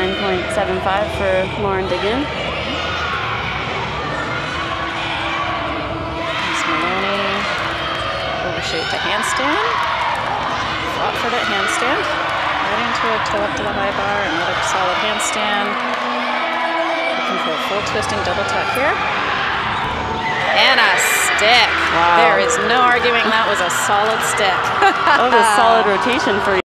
9.75 for Lauren Diggin. Overshoot to handstand. Fought for that handstand. Right into a toe up to the high bar. Another solid handstand. Looking for a full twisting double tuck here. And a stick. Wow. There is no arguing that was a solid stick. That was a solid rotation for you.